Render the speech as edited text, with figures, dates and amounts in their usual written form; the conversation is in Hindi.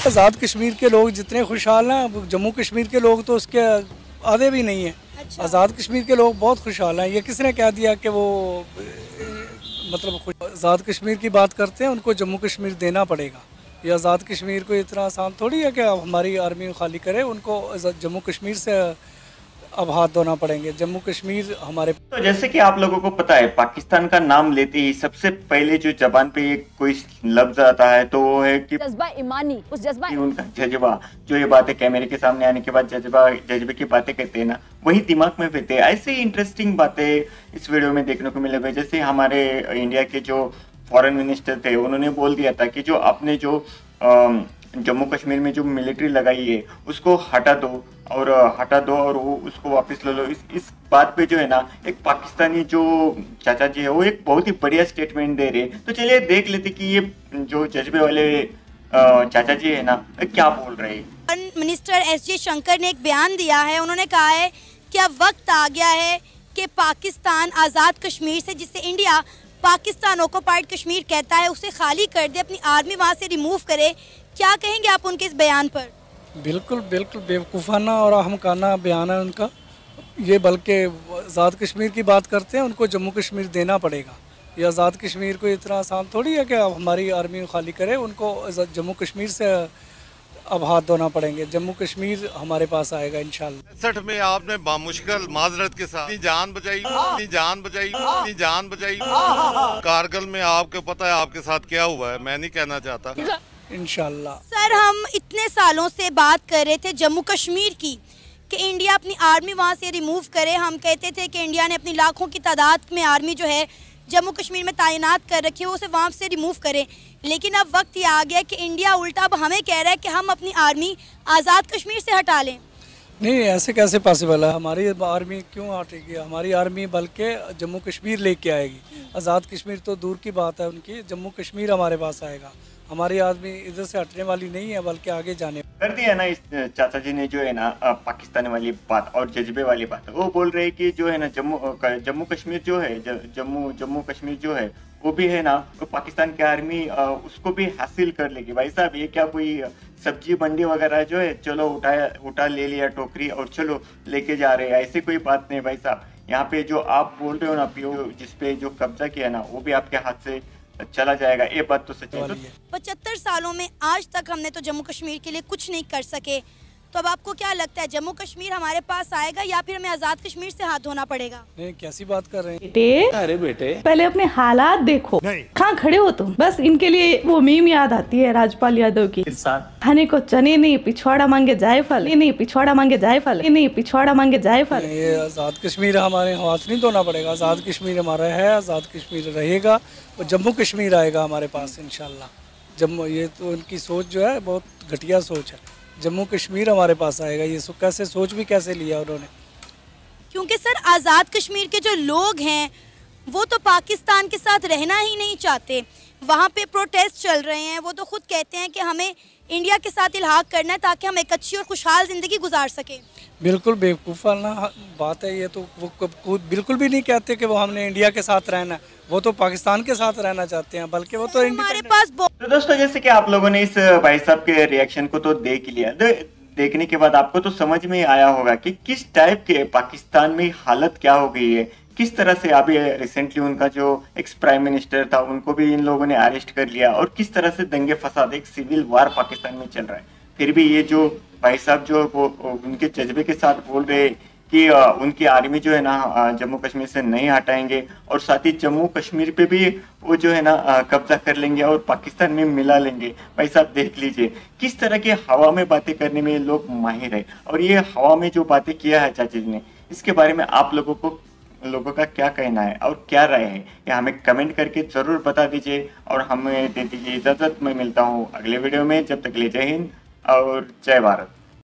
आज़ाद कश्मीर के लोग जितने खुशहाल हैं, जम्मू कश्मीर के लोग तो उसके आधे भी नहीं हैं। अच्छा। आज़ाद कश्मीर के लोग बहुत खुशहाल हैं। ये किसने कह दिया कि वो मतलब आज़ाद कश्मीर की बात करते हैं, उनको जम्मू कश्मीर देना पड़ेगा। ये आज़ाद कश्मीर को इतना आसान थोड़ी है कि हमारी आर्मी खाली करे, उनको जम्मू कश्मीर से अब हाथ धोना पड़ेंगे। जम्मू कश्मीर हमारे। तो जैसे कि आप लोगों को पता है, पाकिस्तान का नाम लेते ही सबसे पहले जो जबान पे कोई लफ्ज आता है तो वो है कि जज्बा ईमानी, उस जज्बा उनका जज्बा, जो ये बातें कैमरे के सामने आने के बाद जज्बे की बातें कहते हैं ना, वही दिमाग में रहते हैं। ऐसे ही इंटरेस्टिंग बातें इस वीडियो में देखने को मिलेगा। जैसे हमारे इंडिया के जो फॉरेन मिनिस्टर थे, उन्होंने बोल दिया था कि जो आपने जो जम्मू कश्मीर में जो मिलिट्री लगाई है उसको हटा दो और वो उसको वापस ले लो। इस बात पे जो है ना, एक पाकिस्तानी जो चाचा जी है वो एक बहुत ही बढ़िया स्टेटमेंट दे रहे हैं। तो चलिए देख लेते कि ये जो जज्बे वाले चाचा जी है ना क्या बोल रहे हैं। मिनिस्टर एस जयशंकर ने एक बयान दिया है। उन्होंने कहा है कि अब वक्त आ गया है कि पाकिस्तान आज़ाद कश्मीर से, जिसे इंडिया पाकिस्तान ऑक्युपाइड कश्मीर कहता है, उसे खाली कर दे, अपनी आर्मी वहाँ से रिमूव करे। क्या कहेंगे आप उनके इस बयान पर? बिल्कुल बिल्कुल बेवकूफ़ाना और अहमकाना बयान है उनका ये। बल्कि आज़ाद कश्मीर की बात करते हैं, उनको जम्मू कश्मीर देना पड़ेगा। ये आज़ाद कश्मीर को इतना आसान थोड़ी है कि हमारी आर्मी खाली करे, उनको जम्मू कश्मीर से अब हाथ धोना पड़ेंगे। जम्मू कश्मीर हमारे पास आएगा इंशाल्लाह। 60 में आपने बामुश्किल माजरत के साथ अपनी जान बचाई। कारगिल में आपको पता है आपके साथ क्या हुआ है, मैं नहीं कहना चाहता। इंशाल्लाह। सर, हम इतने सालों से बात कर रहे थे जम्मू कश्मीर की कि इंडिया अपनी आर्मी वहाँ से रिमूव करे। हम कहते थे कि इंडिया ने अपनी लाखों की तादाद में आर्मी जो है जम्मू कश्मीर में तैनात कर रखी है, उसे वहाँ से रिमूव करें। लेकिन अब वक्त ये आ गया कि इंडिया उल्टा अब हमें कह रहा है कि हम अपनी आर्मी आज़ाद कश्मीर से हटा लें। नहीं, ऐसे कैसे पॉसिबल है? हमारी आर्मी क्यों हटेगी? हमारी आर्मी बल्कि जम्मू कश्मीर लेके आएगी। आज़ाद कश्मीर तो दूर की बात है उनकी, जम्मू कश्मीर हमारे पास आएगा। हमारी आर्मी इधर से हटने वाली नहीं है, बल्कि आगे जाने कर दिया ना। इस चाचा जी ने जो है ना पाकिस्तान वाली बात और जज्बे वाली बात, वो बोल रहे हैं कि जो है ना जम्मू कश्मीर जो है, जम्मू कश्मीर जो है वो भी है ना, वो पाकिस्तान की आर्मी उसको भी हासिल कर लेगी। भाई साहब, ये क्या कोई सब्जी मंडी वगैरह जो है, चलो उठा ले लिया टोकरी और चलो लेके जा रहे हैं, ऐसी कोई बात नहीं भाई साहब। यहाँ पे जो आप बोल रहे हो ना, जिसपे जो कब्जा किया ना, वो भी आपके हाथ से चला जाएगा। ये बात तो सच है। 75 सालों में आज तक हमने तो जम्मू कश्मीर के लिए कुछ नहीं कर सके। तो अब आपको क्या लगता है, जम्मू कश्मीर हमारे पास आएगा या फिर हमें आज़ाद कश्मीर से हाथ धोना पड़ेगा? नहीं, कैसी बात कर रहे हैं बेटे? अरे बेटे, पहले अपने हालात देखो। कहाँ खड़े हो तुम? बस इनके लिए वो मीम याद आती है राजपाल यादव की, खाने को चने नहीं पिछवाड़ा मांगे जायफल, नहीं पिछवाड़ा मांगे जायफल, नहीं पिछवाड़ा मांगे जायफल। ये आज़ाद कश्मीर हमारे हाथ नहीं धोना पड़ेगा। आज़ाद कश्मीर हमारा है, आज़ाद कश्मीर रहेगा और जम्मू कश्मीर आएगा हमारे पास इंशाल्लाह। जम्मू, ये तो उनकी सोच जो है बहुत घटिया सोच है। जम्मू कश्मीर हमारे पास आएगा, ये कैसे सोच भी कैसे लिया उन्होंने? क्योंकि सर, आज़ाद कश्मीर के जो लोग हैं वो तो पाकिस्तान के साथ रहना ही नहीं चाहते। वहाँ पे प्रोटेस्ट चल रहे हैं। वो तो खुद कहते हैं कि हमें इंडिया के साथ इल्हाक करना है ताकि हम एक अच्छी और खुशहाल ज़िंदगी गुजार सकें। बिल्कुल बेवकूफ़ाना बात है ये तो। वो बिल्कुल भी नहीं कहते कि वो हमने इंडिया के साथ रहना है, वो तो पाकिस्तान के साथ रहना चाहते हैं, बल्कि वो तो हमारे पास। तो दोस्तों, जैसे कि आप लोगों ने इस भाई साहब के रिएक्शन को तो देख लिया। देखने के बाद आपको तो समझ में आया होगा कि किस टाइप के पाकिस्तान में हालत क्या हो गई है, किस तरह से अभी रिसेंटली उनका जो एक्स प्राइम मिनिस्टर था उनको भी इन लोगों ने अरेस्ट कर लिया, और किस तरह से दंगे फसाद, एक सिविल वार पाकिस्तान में चल रहा है। फिर भी ये जो भाई साहब जो वो उनके जज्बे के साथ बोल रहे कि उनकी आर्मी जो है ना जम्मू कश्मीर से नहीं हटाएंगे, और साथ ही जम्मू कश्मीर पे भी वो जो है ना कब्जा कर लेंगे और पाकिस्तान में मिला लेंगे। भाई साहब देख लीजिए किस तरह के हवा में बातें करने में लोग माहिर है। और ये हवा में जो बातें किया है चाचा जी ने, इसके बारे में आप लोगों का क्या कहना है और क्या राय है, या हमें कमेंट करके जरूर बता दीजिए और हमें दे दीजिए इजाजत। मैं मिलता हूँ अगले वीडियो में, जब तक के लिए जय हिंद और जय भारत।